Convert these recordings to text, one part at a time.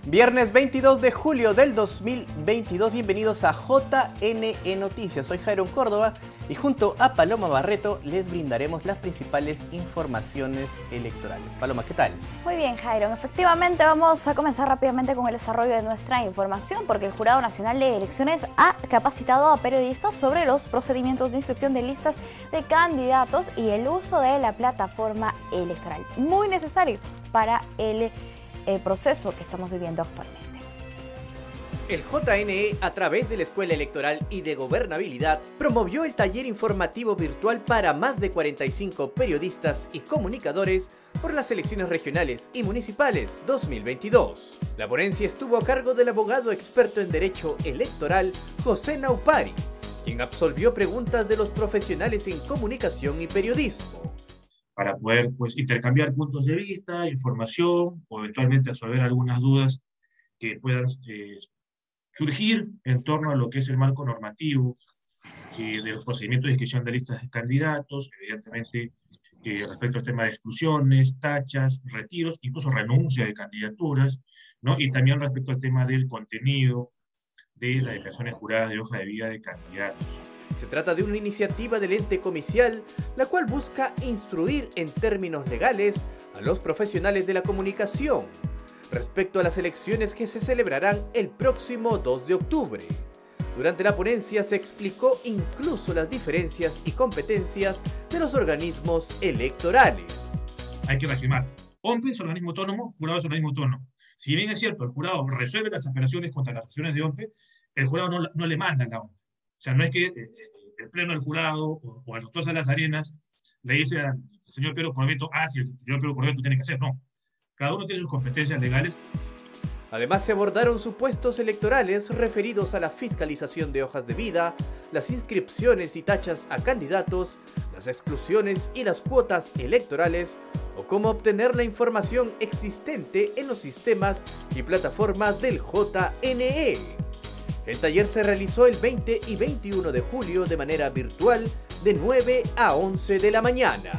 Viernes 22 de julio del 2022, bienvenidos a JNE Noticias. Soy Jairo Córdoba y junto a Paloma Barreto les brindaremos las principales informaciones electorales. Paloma, ¿qué tal? Muy bien, Jairo. Efectivamente, vamos a comenzar rápidamente con el desarrollo de nuestra información, porque el Jurado Nacional de Elecciones ha capacitado a periodistas sobre los procedimientos de inscripción de listas de candidatos y el uso de la plataforma electoral. Muy necesario para el proceso que estamos viviendo actualmente. El JNE, a través de la Escuela Electoral y de Gobernabilidad, promovió el taller informativo virtual para más de 45 periodistas y comunicadores por las elecciones regionales y municipales 2022. La ponencia estuvo a cargo del abogado experto en Derecho Electoral, José Naupari, quien absolvió preguntas de los profesionales en comunicación y periodismo. Para poder intercambiar puntos de vista, información o eventualmente resolver algunas dudas que puedan surgir en torno a lo que es el marco normativo de los procedimientos de inscripción de listas de candidatos, evidentemente respecto al tema de exclusiones, tachas, retiros, incluso renuncia de candidaturas, ¿no? Y también respecto al tema del contenido de las declaraciones juradas de hoja de vida de candidatos. Se trata de una iniciativa del ente comicial, la cual busca instruir en términos legales a los profesionales de la comunicación respecto a las elecciones que se celebrarán el próximo 2 de octubre. Durante la ponencia se explicó incluso las diferencias y competencias de los organismos electorales. Hay que reafirmar, OMPE es organismo autónomo, jurado es organismo autónomo. Si bien es cierto, el jurado resuelve las apelaciones contra las acciones de OMPE, el jurado no le manda a la OMPE. O sea, no es que el pleno del jurado o al doctor Salas Arenas le dice al señor Pedro Corbeto, si el señor Pedro Corbeto tiene que hacer, no. Cada uno tiene sus competencias legales. Además, se abordaron supuestos electorales referidos a la fiscalización de hojas de vida, las inscripciones y tachas a candidatos, las exclusiones y las cuotas electorales, o cómo obtener la información existente en los sistemas y plataformas del JNE. El taller se realizó el 20 y 21 de julio de manera virtual de 9 a 11 de la mañana.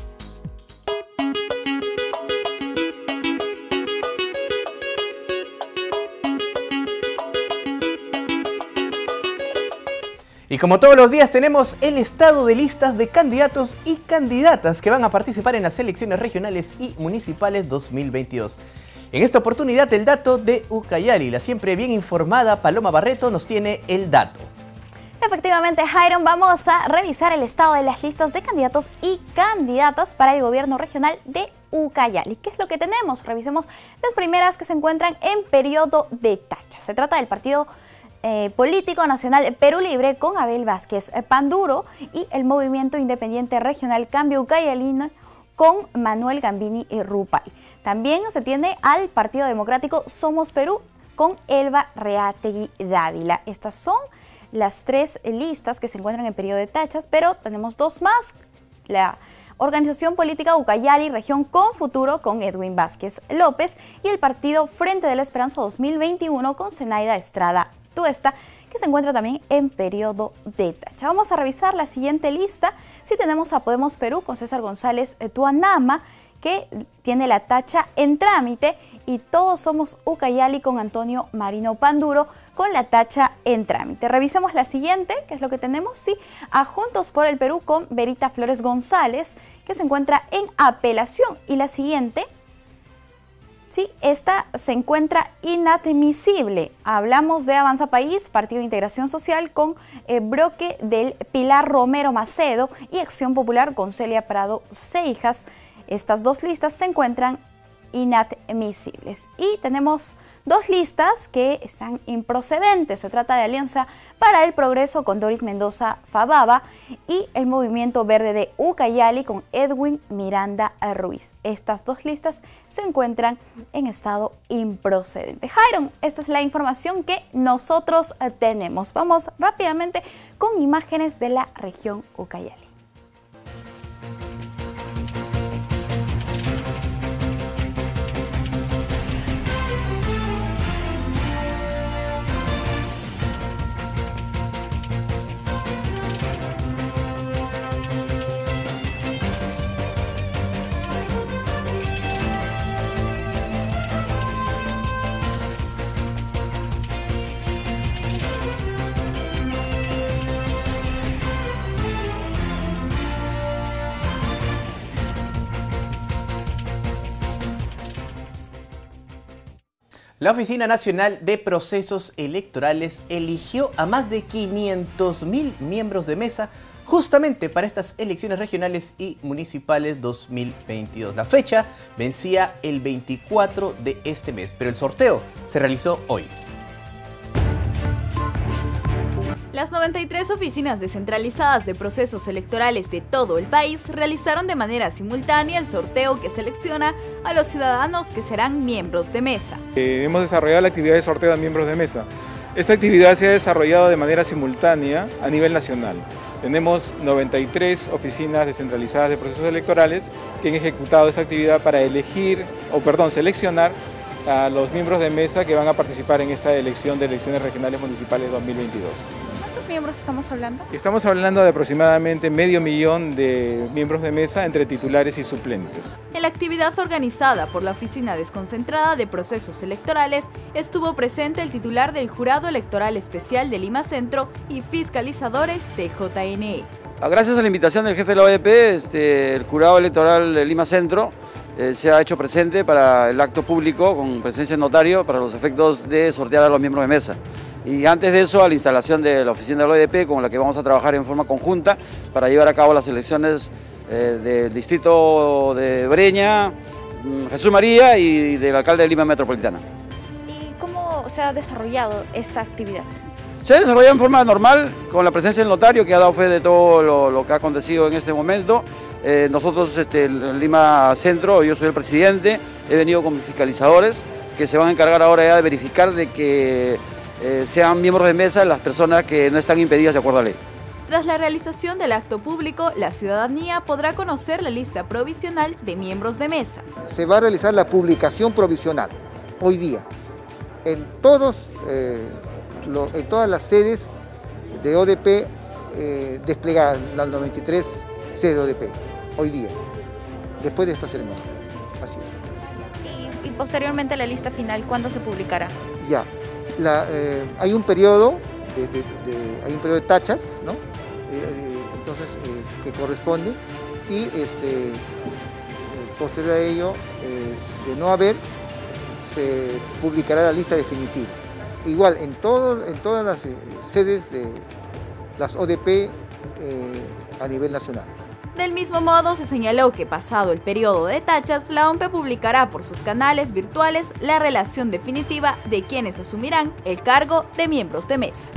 Y como todos los días tenemos el estado de listas de candidatos y candidatas que van a participar en las elecciones regionales y municipales 2022. En esta oportunidad el dato de Ucayali, la siempre bien informada Paloma Barreto nos tiene el dato. Efectivamente, Jairo, vamos a revisar el estado de las listas de candidatos y candidatas para el gobierno regional de Ucayali. ¿Qué es lo que tenemos? Revisemos las primeras que se encuentran en periodo de tacha. Se trata del partido político nacional Perú Libre con Abel Vázquez Panduro y el movimiento independiente regional Cambio Ucayalino con Manuel Gambini y Rupay. También se tiene al Partido Democrático Somos Perú con Elba Reategui Dávila. Estas son las tres listas que se encuentran en periodo de tachas, pero tenemos dos más. La Organización Política Ucayali Región con Futuro con Edwin Vázquez López y el Partido Frente de la Esperanza 2021 con Zenaida Estrada Tuesta, que se encuentra también en periodo de tacha. Vamos a revisar la siguiente lista. Si tenemos a Podemos Perú con César González Tuanama, que tiene la tacha en trámite, y Todos Somos Ucayali con Antonio Marino Panduro con la tacha en trámite. Revisemos la siguiente, que es lo que tenemos, sí, a Juntos por el Perú con Verita Flores González, que se encuentra en apelación, y la siguiente, sí, esta se encuentra inadmisible. Hablamos de Avanza País, Partido de Integración Social con Broque del Pilar Romero Macedo y Acción Popular con Celia Prado Seijas. Estas dos listas se encuentran inadmisibles. Y tenemos dos listas que están improcedentes. Se trata de Alianza para el Progreso con Doris Mendoza Fababa y el Movimiento Verde de Ucayali con Edwin Miranda Ruiz. Estas dos listas se encuentran en estado improcedente. Jairo, esta es la información que nosotros tenemos. Vamos rápidamente con imágenes de la región Ucayali. La Oficina Nacional de Procesos Electorales eligió a más de 500.000 miembros de mesa justamente para estas elecciones regionales y municipales 2022. La fecha vencía el 24 de este mes, pero el sorteo se realizó hoy. Las 93 oficinas descentralizadas de procesos electorales de todo el país realizaron de manera simultánea el sorteo que selecciona a los ciudadanos que serán miembros de mesa. Hemos desarrollado la actividad de sorteo de miembros de mesa. Esta actividad se ha desarrollado de manera simultánea a nivel nacional. Tenemos 93 oficinas descentralizadas de procesos electorales que han ejecutado esta actividad para seleccionar a los miembros de mesa que van a participar en esta elección de elecciones regionales municipales 2022. ¿Cuántos miembros estamos hablando? Estamos hablando de aproximadamente 500.000 de miembros de mesa entre titulares y suplentes. En la actividad organizada por la Oficina Desconcentrada de Procesos Electorales estuvo presente el titular del Jurado Electoral Especial de Lima Centro y fiscalizadores de JNE. Gracias a la invitación del jefe de la OEP, el Jurado Electoral de Lima Centro se ha hecho presente para el acto público con presencia de notario para los efectos de sortear a los miembros de mesa. Y antes de eso, a la instalación de la oficina de la OEP, con la que vamos a trabajar en forma conjunta para llevar a cabo las elecciones del distrito de Breña, Jesús María y del alcalde de Lima Metropolitana. ¿Y cómo se ha desarrollado esta actividad? Se ha desarrollado en forma normal, con la presencia del notario que ha dado fe de todo lo que ha acontecido en este momento. Nosotros, en Lima Centro, yo soy el presidente, he venido con mis fiscalizadores que se van a encargar ahora ya de verificar de que sean miembros de mesa las personas que no están impedidas de acuerdo a la ley. Tras la realización del acto público, la ciudadanía podrá conocer la lista provisional de miembros de mesa. Se va a realizar la publicación provisional hoy día en todas las sedes de ODP desplegadas, las 93 sedes de ODP, hoy día, después de esta ceremonia. Así es. Y posteriormente la lista final, ¿cuándo se publicará? Ya, hay un periodo de tachas, ¿no? Entonces, que corresponde, y posterior a ello, de no haber, se publicará la lista definitiva. Igual, en todas las sedes de las ODP a nivel nacional. Del mismo modo, se señaló que pasado el periodo de tachas, la OMPE publicará por sus canales virtuales la relación definitiva de quienes asumirán el cargo de miembros de mesa.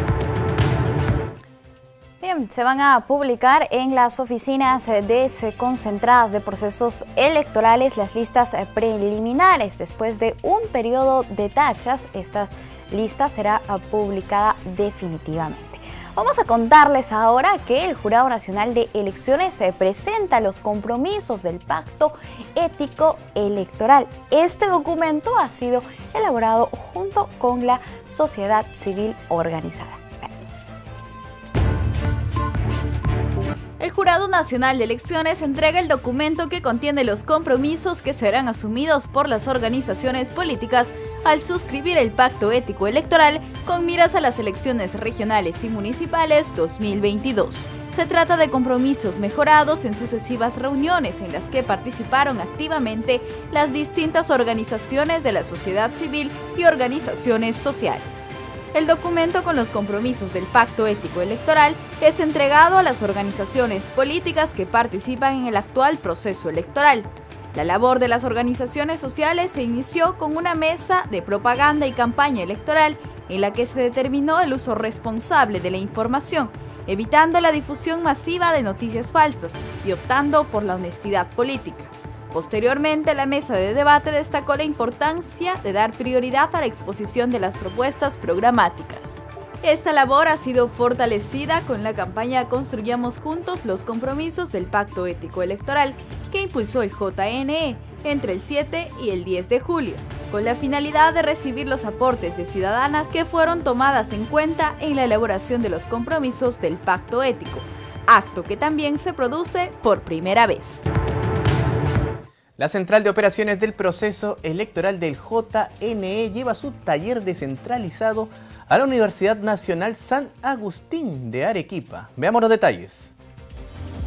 Bien, se van a publicar en las oficinas desconcentradas de procesos electorales las listas preliminares. Después de un periodo de tachas, esta lista será publicada definitivamente. Vamos a contarles ahora que el Jurado Nacional de Elecciones presenta los compromisos del Pacto Ético Electoral. Este documento ha sido elaborado junto con la sociedad civil organizada. El Jurado Nacional de Elecciones entrega el documento que contiene los compromisos que serán asumidos por las organizaciones políticas al suscribir el Pacto Ético Electoral con miras a las elecciones regionales y municipales 2022. Se trata de compromisos mejorados en sucesivas reuniones en las que participaron activamente las distintas organizaciones de la sociedad civil y organizaciones sociales. El documento con los compromisos del Pacto Ético Electoral es entregado a las organizaciones políticas que participan en el actual proceso electoral. La labor de las organizaciones sociales se inició con una mesa de propaganda y campaña electoral en la que se determinó el uso responsable de la información, evitando la difusión masiva de noticias falsas y optando por la honestidad política. Posteriormente, la mesa de debate destacó la importancia de dar prioridad a la exposición de las propuestas programáticas. Esta labor ha sido fortalecida con la campaña Construyamos Juntos los Compromisos del Pacto Ético Electoral, que impulsó el JNE entre el 7 y el 10 de julio, con la finalidad de recibir los aportes de ciudadanas que fueron tomadas en cuenta en la elaboración de los compromisos del Pacto Ético, acto que también se produce por primera vez. La Central de Operaciones del Proceso Electoral del JNE lleva su taller descentralizado a la Universidad Nacional San Agustín de Arequipa. Veamos los detalles.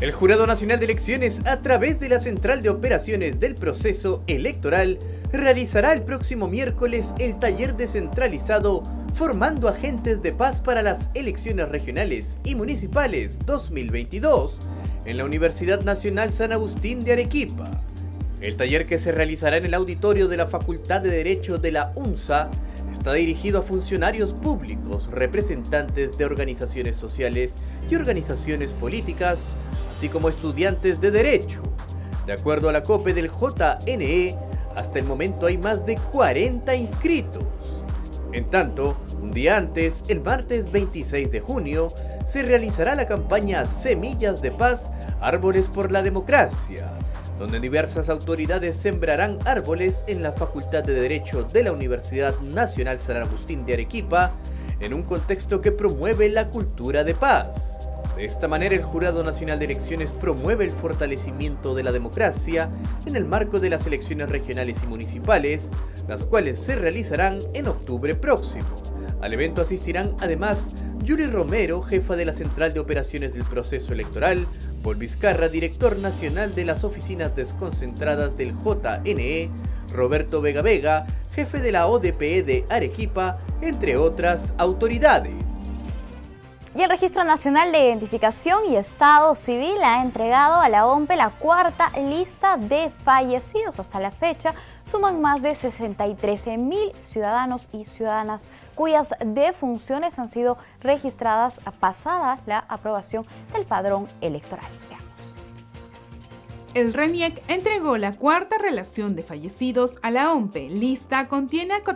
El Jurado Nacional de Elecciones, a través de la Central de Operaciones del Proceso Electoral, realizará el próximo miércoles el taller descentralizado Formando Agentes de Paz para las Elecciones Regionales y Municipales 2022 en la Universidad Nacional San Agustín de Arequipa. El taller, que se realizará en el auditorio de la Facultad de Derecho de la UNSA, está dirigido a funcionarios públicos, representantes de organizaciones sociales y organizaciones políticas, así como estudiantes de Derecho. De acuerdo a la COPE del JNE, hasta el momento hay más de 40 inscritos. En tanto, un día antes, el martes 26 de junio, se realizará la campaña Semillas de Paz, Árboles por la Democracia, donde diversas autoridades sembrarán árboles en la Facultad de Derecho de la Universidad Nacional San Agustín de Arequipa, en un contexto que promueve la cultura de paz. De esta manera, el Jurado Nacional de Elecciones promueve el fortalecimiento de la democracia en el marco de las elecciones regionales y municipales, las cuales se realizarán en octubre próximo. Al evento asistirán además Yuri Romero, jefa de la Central de Operaciones del Proceso Electoral, Paul Vizcarra, director nacional de las oficinas desconcentradas del JNE, Roberto Vega Vega, jefe de la ODPE de Arequipa, entre otras autoridades. Y el Registro Nacional de Identificación y Estado Civil ha entregado a la OMPE la cuarta lista de fallecidos. Hasta la fecha suman más de 63.000 ciudadanos y ciudadanas cuyas defunciones han sido registradas pasada la aprobación del padrón electoral. El RENIEC entregó la cuarta relación de fallecidos a la OMPE. Lista contiene a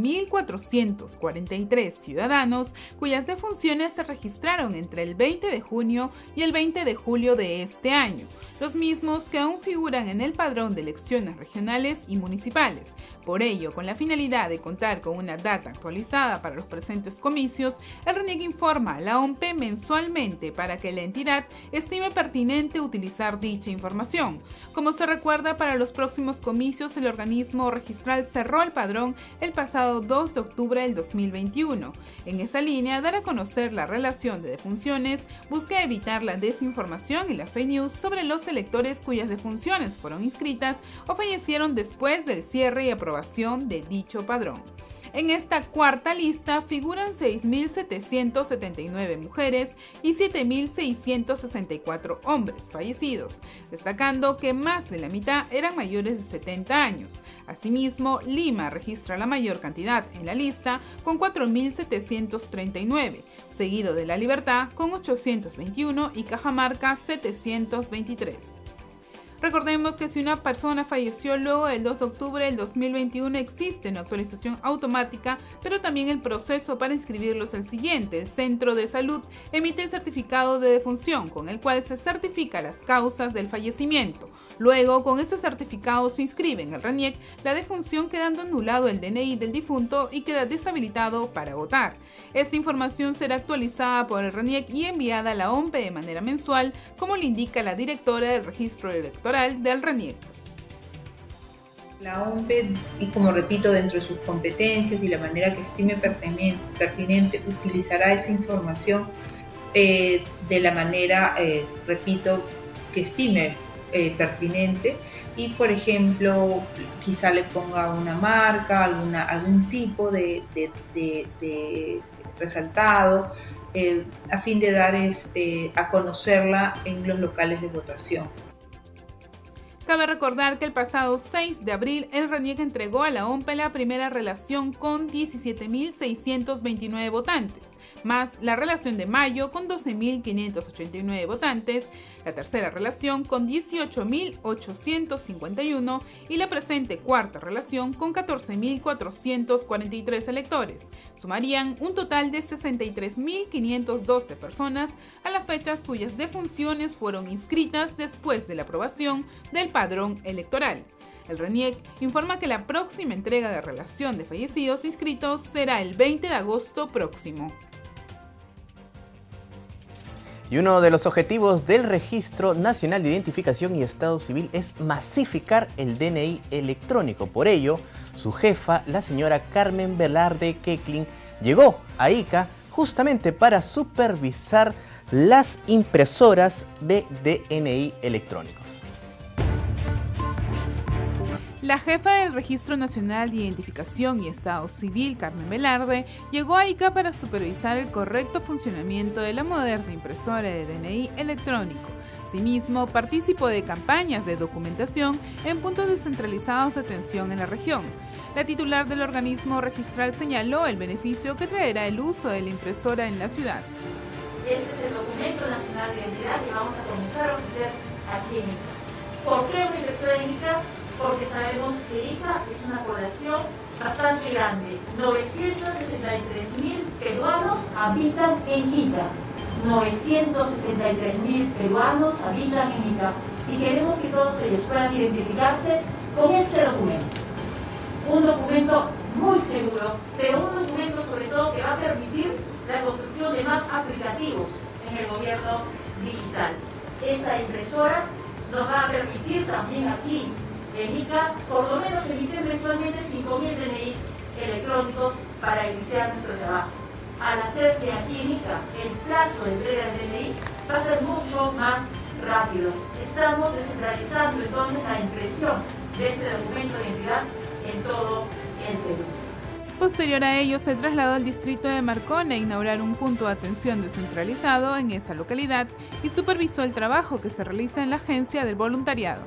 14.443 ciudadanos cuyas defunciones se registraron entre el 20 de junio y el 20 de julio de este año, los mismos que aún figuran en el padrón de elecciones regionales y municipales. Por ello, con la finalidad de contar con una data actualizada para los presentes comicios, el RENIEC informa a la OMPE mensualmente para que la entidad estime pertinente utilizar dicha información. Como se recuerda, para los próximos comicios el organismo registral cerró el padrón el pasado 2 de octubre del 2021. En esa línea, dar a conocer la relación de defunciones busca evitar la desinformación y la fake news sobre los electores cuyas defunciones fueron inscritas o fallecieron después del cierre y aprobación de dicho padrón. En esta cuarta lista figuran 6.779 mujeres y 7.664 hombres fallecidos, destacando que más de la mitad eran mayores de 70 años. Asimismo, Lima registra la mayor cantidad en la lista con 4.739, seguido de La Libertad con 821 y Cajamarca 723. Recordemos que si una persona falleció luego del 2 de octubre del 2021 existe una actualización automática, pero también el proceso para inscribirlo es el siguiente. El centro de salud emite el certificado de defunción con el cual se certifica las causas del fallecimiento. Luego, con este certificado se inscribe en el RENIEC la defunción, quedando anulado el DNI del difunto y queda deshabilitado para votar. Esta información será actualizada por el RENIEC y enviada a la OMPE de manera mensual, como le indica la directora del registro electoral del RENIEC. La OMPE, y como repito, dentro de sus competencias y la manera que estime pertinente, utilizará esa información de la manera, repito, que estime pertinente, y por ejemplo quizá le ponga una marca, algún tipo de resaltado a fin de dar a conocerla en los locales de votación. Cabe recordar que el pasado 6 de abril el RENIEC entregó a la OMPE la primera relación con 17.629 votantes, más la relación de mayo con 12.589 votantes, la tercera relación con 18.851 y la presente cuarta relación con 14.443 electores. Sumarían un total de 63.512 personas a las fechas cuyas defunciones fueron inscritas después de la aprobación del padrón electoral. El RENIEC informa que la próxima entrega de relación de fallecidos inscritos será el 20 de agosto próximo. Y uno de los objetivos del Registro Nacional de Identificación y Estado Civil es masificar el DNI electrónico. Por ello, su jefa, la señora Carmen Velarde Queclin, llegó a Ica justamente para supervisar las impresoras de DNI electrónicos. La jefa del Registro Nacional de Identificación y Estado Civil, Carmen Velarde, llegó a Ica para supervisar el correcto funcionamiento de la moderna impresora de DNI electrónico. Asimismo, participó de campañas de documentación en puntos descentralizados de atención en la región. La titular del organismo registral señaló el beneficio que traerá el uso de la impresora en la ciudad. Este es el documento nacional de identidad que vamos a comenzar a ofrecer aquí en Ica. ¿Por qué una impresora en Ica? Porque sabemos que Ica es una población bastante grande. 963.000 peruanos habitan en Ica. 963.000 peruanos habitan en Ica. Y queremos que todos ellos puedan identificarse con este documento. Un documento muy seguro, pero un documento sobre todo que va a permitir la construcción de más aplicativos en el gobierno digital. Esta impresora nos va a permitir también aquí en Ica, por lo menos emitir mensualmente 5.000 DNI electrónicos para iniciar nuestro trabajo. Al hacerse aquí en Ica, el plazo de entrega del DNI va a ser mucho más rápido. Estamos descentralizando entonces la impresión de este documento de identidad en todo el Perú. Posterior a ello, se trasladó al distrito de Marcona a inaugurar un punto de atención descentralizado en esa localidad y supervisó el trabajo que se realiza en la Agencia del Voluntariado.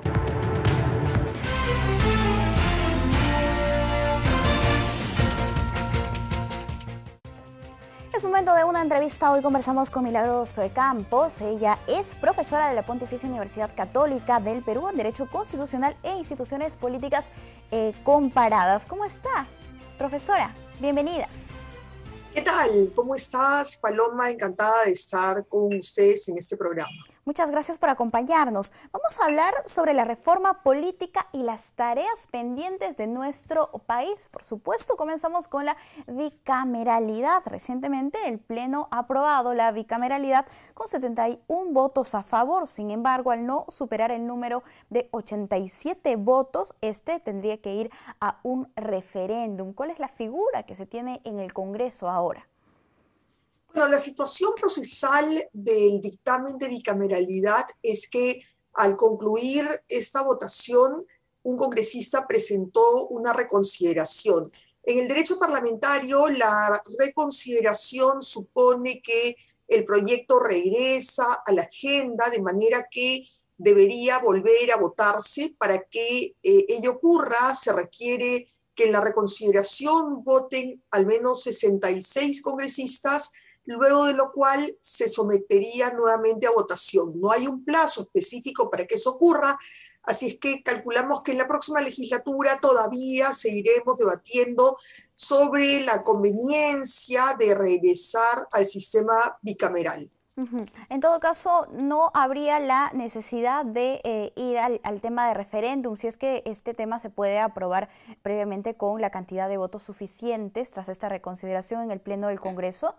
Es momento de una entrevista. Hoy conversamos con Milagros Campos. Ella es profesora de la Pontificia Universidad Católica del Perú en Derecho Constitucional e Instituciones Políticas Comparadas. ¿Cómo está, profesora? Bienvenida. ¿Qué tal? ¿Cómo estás, Paloma? Encantada de estar con ustedes en este programa. Muchas gracias por acompañarnos. Vamos a hablar sobre la reforma política y las tareas pendientes de nuestro país. Por supuesto, comenzamos con la bicameralidad. Recientemente el Pleno ha aprobado la bicameralidad con 71 votos a favor. Sin embargo, al no superar el número de 87 votos, este tendría que ir a un referéndum. ¿Cuál es la figura que se tiene en el Congreso ahora? Bueno, la situación procesal del dictamen de bicameralidad es que al concluir esta votación, un congresista presentó una reconsideración. En el derecho parlamentario, la reconsideración supone que el proyecto regresa a la agenda, de manera que debería volver a votarse. Para que ello ocurra, se requiere que en la reconsideración voten al menos 66 congresistas, luego de lo cual se sometería nuevamente a votación. No hay un plazo específico para que eso ocurra, así es que calculamos que en la próxima legislatura todavía seguiremos debatiendo sobre la conveniencia de regresar al sistema bicameral. En todo caso, no habría la necesidad de ir al tema de referéndum, si es que este tema se puede aprobar previamente con la cantidad de votos suficientes tras esta reconsideración en el Pleno del Congreso.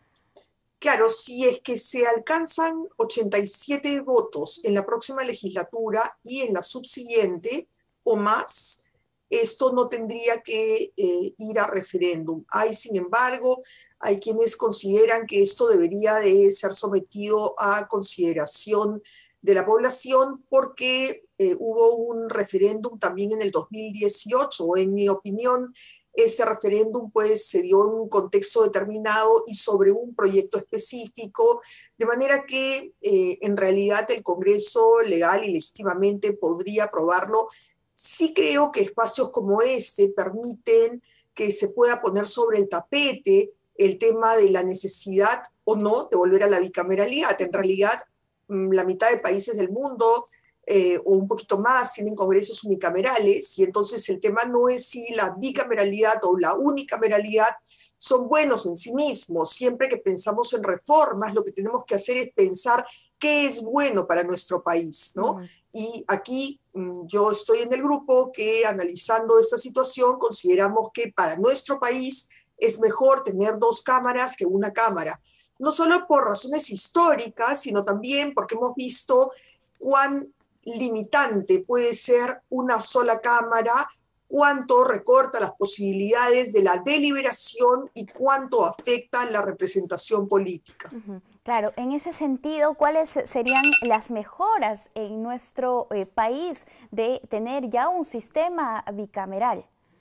Claro, si es que se alcanzan 87 votos en la próxima legislatura y en la subsiguiente o más, esto no tendría que ir a referéndum. Sin embargo, hay quienes consideran que esto debería de ser sometido a consideración de la población porque hubo un referéndum también en el 2018. En mi opinión, ese referéndum pues se dio en un contexto determinado y sobre un proyecto específico, de manera que en realidad el Congreso legal y legítimamente podría aprobarlo. Sí creo que espacios como este permiten que se pueda poner sobre el tapete el tema de la necesidad o no de volver a la bicameralidad. En realidad, la mitad de países del mundo o un poquito más tienen congresos unicamerales, y entonces el tema no es si la bicameralidad o la unicameralidad son buenos en sí mismos. Siempre que pensamos en reformas, lo que tenemos que hacer es pensar qué es bueno para nuestro país, ¿no? Y aquí yo estoy en el grupo que, analizando esta situación, consideramos que para nuestro país es mejor tener 2 cámaras que una cámara, no solo por razones históricas, sino también porque hemos visto cuán limitante puede ser una sola cámara cuánto recorta las posibilidades de la deliberación y cuánto afecta la representación política. Claro, en ese sentido, ¿cuáles serían las mejoras en nuestro país de tener ya un sistema bicameral?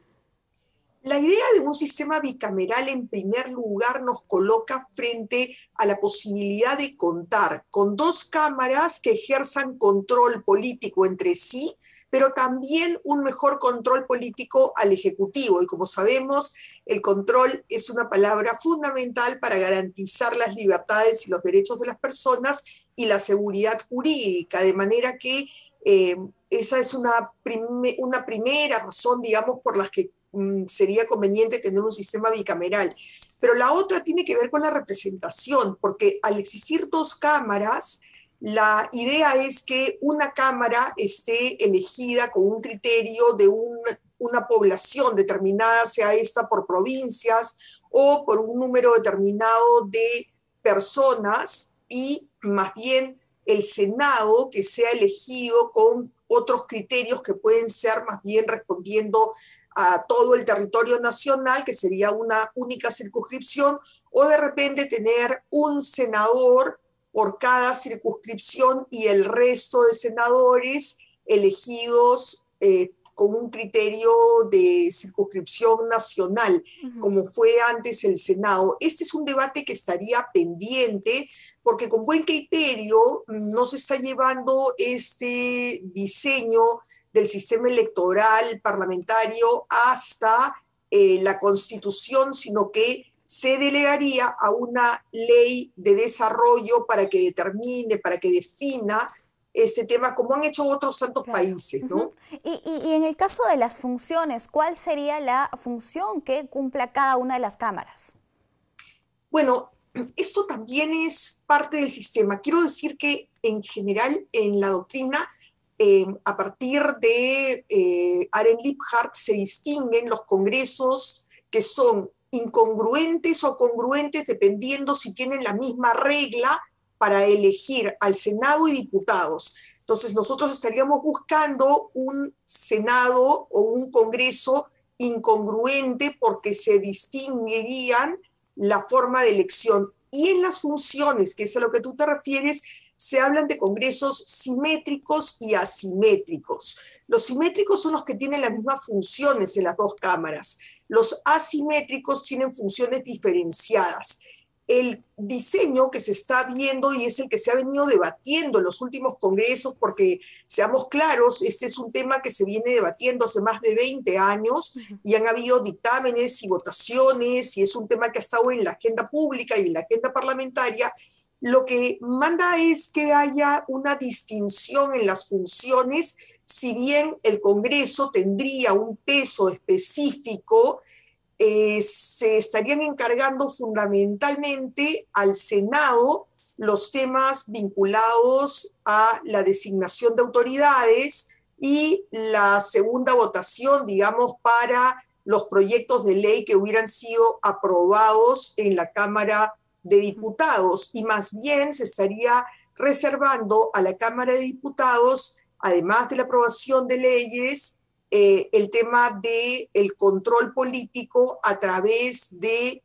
La idea de un sistema bicameral, en primer lugar, nos coloca frente a la posibilidad de contar con dos cámaras que ejerzan control político entre sí, pero también un mejor control político al Ejecutivo. Y como sabemos, el control es una palabra fundamental para garantizar las libertades y los derechos de las personas y la seguridad jurídica, de manera que esa es una primera razón, digamos, por las que sería conveniente tener un sistema bicameral. Pero la otra tiene que ver con la representación, porque al existir dos cámaras, la idea es que una cámara esté elegida con un criterio de una población determinada, sea esta por provincias o por un número determinado de personas, y más bien el Senado que sea elegido con otros criterios que pueden ser más bien respondiendo a todo el territorio nacional, que sería una única circunscripción, o de repente tener un senador por cada circunscripción y el resto de senadores elegidos con un criterio de circunscripción nacional, como fue antes el Senado. Este es un debate que estaría pendiente, porque con buen criterio no se está llevando este diseño del sistema electoral parlamentario hasta la Constitución, sino que se delegaría a una ley de desarrollo para que determine, para que defina este tema, como han hecho otros tantos países, ¿no? Y en el caso de las funciones, ¿cuál sería la función que cumpla cada una de las cámaras? Bueno, esto también es parte del sistema. Quiero decir que en general en la doctrina, a partir de Aren Liebhardt, se distinguen los congresos que son incongruentes o congruentes dependiendo si tienen la misma regla para elegir al Senado y diputados. Entonces nosotros estaríamos buscando un Senado o un Congreso incongruente porque se distinguirían la forma de elección. Y en las funciones, que es a lo que tú te refieres, se hablan de congresos simétricos y asimétricos. Los simétricos son los que tienen las mismas funciones en las dos cámaras. Los asimétricos tienen funciones diferenciadas. El diseño que se está viendo y es el que se ha venido debatiendo en los últimos congresos, porque seamos claros, este es un tema que se viene debatiendo hace más de 20 años y han habido dictámenes y votaciones y es un tema que ha estado en la agenda pública y en la agenda parlamentaria. Lo que manda es que haya una distinción en las funciones, si bien el Congreso tendría un peso específico, se estarían encargando fundamentalmente al Senado los temas vinculados a la designación de autoridades y la segunda votación, digamos, para los proyectos de ley que hubieran sido aprobados en la Cámara de Diputados, y más bien se estaría reservando a la Cámara de Diputados, además de la aprobación de leyes, el tema del control político a través de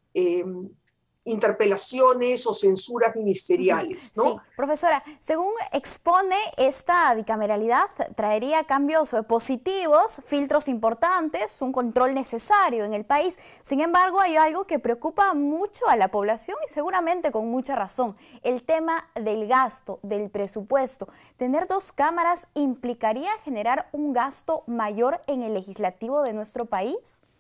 interpelaciones o censuras ministeriales, ¿no? Sí, profesora, según expone, esta bicameralidad traería cambios positivos, filtros importantes, un control necesario en el país. Sin embargo, hay algo que preocupa mucho a la población y seguramente con mucha razón: el tema del gasto, del presupuesto. ¿Tener dos cámaras implicaría generar un gasto mayor en el legislativo de nuestro país?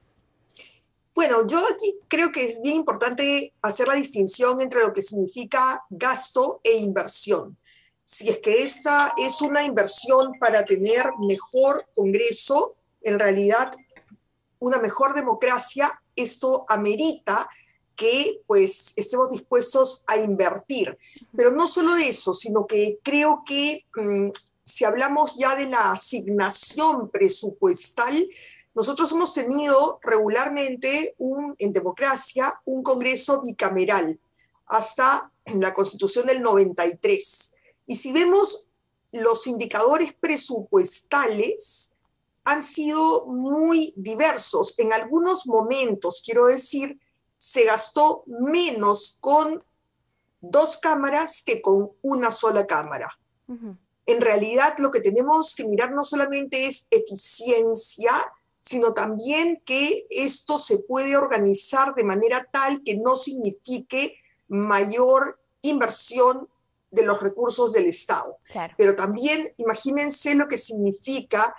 Bueno, yo aquí creo que es bien importante hacer la distinción entre lo que significa gasto e inversión. Si es que esta es una inversión para tener mejor Congreso, en realidad una mejor democracia, esto amerita que pues estemos dispuestos a invertir. Pero no solo eso, sino que creo que si hablamos ya de la asignación presupuestal, nosotros hemos tenido regularmente en democracia un Congreso bicameral hasta la Constitución del 93. Y si vemos los indicadores presupuestales, han sido muy diversos. En algunos momentos, quiero decir, se gastó menos con 2 cámaras que con una sola cámara. En realidad, lo que tenemos que mirar no solamente es eficiencia, sino también que esto se puede organizar de manera tal que no signifique mayor inversión de los recursos del Estado. Claro. Pero también imagínense lo que significa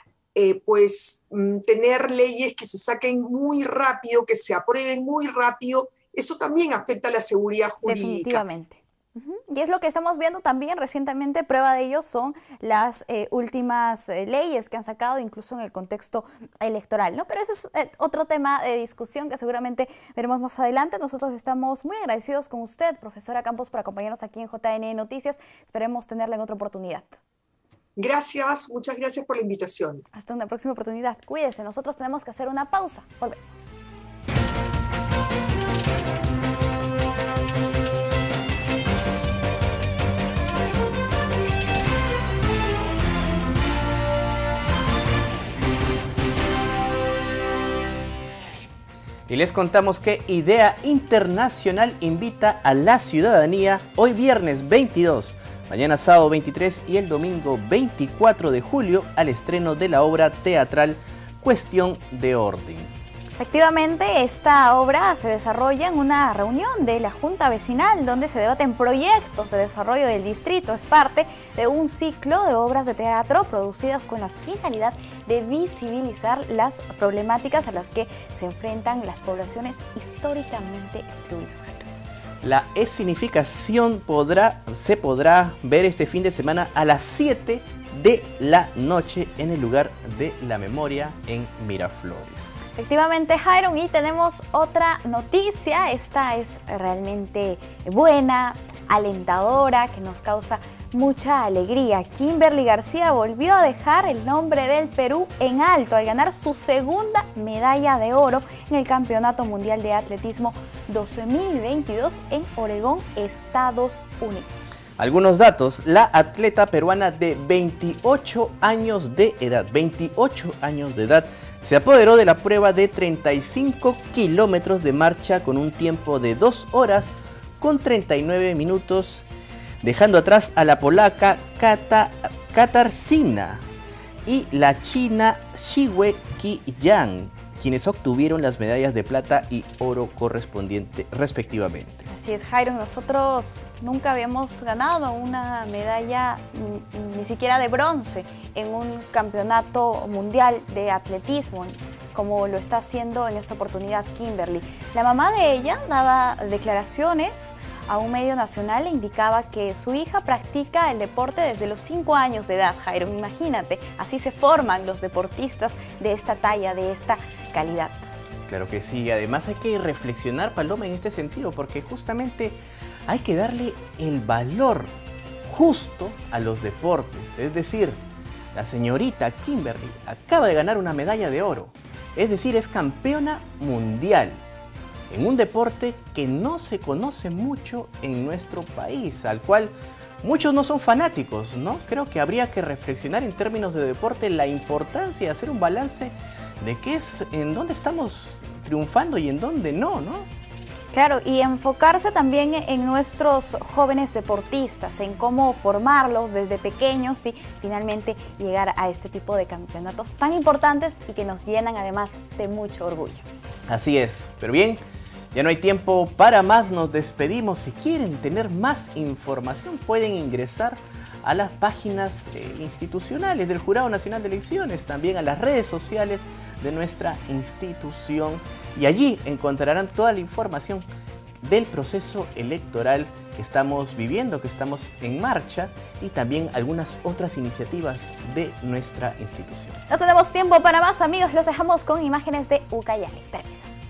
tener leyes que se saquen muy rápido, que se aprueben muy rápido. Eso también afecta a la seguridad jurídica. Definitivamente. Y es lo que estamos viendo también recientemente. Prueba de ello son las últimas leyes que han sacado, incluso en el contexto electoral, ¿no? Pero ese es otro tema de discusión que seguramente veremos más adelante. Nosotros estamos muy agradecidos con usted, profesora Campos, por acompañarnos aquí en JN Noticias. Esperemos tenerla en otra oportunidad. Gracias, muchas gracias por la invitación. Hasta una próxima oportunidad. Cuídese, nosotros tenemos que hacer una pausa. Volvemos. Y les contamos que Idea Internacional invita a la ciudadanía hoy viernes 22, mañana sábado 23 y el domingo 24 de julio al estreno de la obra teatral Cuestión de Orden. Efectivamente, esta obra se desarrolla en una reunión de la Junta Vecinal donde se debaten proyectos de desarrollo del distrito. Es parte de un ciclo de obras de teatro producidas con la finalidad de visibilizar las problemáticas a las que se enfrentan las poblaciones históricamente excluidas. La escenificación se podrá ver este fin de semana a las 7 de la noche en el lugar de la memoria en Miraflores. Efectivamente, Jairon, y tenemos otra noticia. Esta es realmente buena, alentadora, que nos causa mucha alegría. Kimberly García volvió a dejar el nombre del Perú en alto al ganar su segunda medalla de oro en el Campeonato Mundial de Atletismo 2022 en Oregón, Estados Unidos. Algunos datos: la atleta peruana de 28 años de edad, se apoderó de la prueba de 35 kilómetros de marcha con un tiempo de 2 horas con 39 minutos, dejando atrás a la polaca Katarzyna y la china Shiwe Qi-yang, quienes obtuvieron las medallas de plata y oro correspondiente respectivamente. Así es, Jairon, nosotros nunca habíamos ganado una medalla ni siquiera de bronce en un campeonato mundial de atletismo, como lo está haciendo en esta oportunidad Kimberly. La mamá de ella daba declaraciones a un medio nacional e indicaba que su hija practica el deporte desde los 5 años de edad. Jairon, imagínate, así se forman los deportistas de esta talla, de esta calidad. Claro que sí, además hay que reflexionar, Paloma, en este sentido, porque justamente hay que darle el valor justo a los deportes. Es decir, la señorita Kimberly acaba de ganar una medalla de oro, es decir, es campeona mundial en un deporte que no se conoce mucho en nuestro país, al cual muchos no son fanáticos, ¿no? Creo que habría que reflexionar en términos de deporte la importancia de hacer un balance de qué es, en dónde estamos triunfando y en dónde no, ¿no? Claro, y enfocarse también en nuestros jóvenes deportistas, en cómo formarlos desde pequeños y finalmente llegar a este tipo de campeonatos tan importantes y que nos llenan además de mucho orgullo. Así es, pero bien, ya no hay tiempo para más, nos despedimos. Si quieren tener más información pueden ingresar a las páginas institucionales del Jurado Nacional de Elecciones, también a las redes sociales de nuestra institución, y allí encontrarán toda la información del proceso electoral que estamos viviendo, que estamos en marcha, y también algunas otras iniciativas de nuestra institución. No tenemos tiempo para más, amigos, los dejamos con imágenes de Ucayali. Permiso.